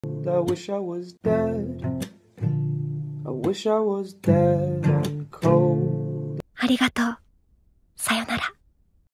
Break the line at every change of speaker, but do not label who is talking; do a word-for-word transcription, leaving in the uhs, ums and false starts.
I wish I was dead. I wish I was dead and cold.
ありがとう。さよなら。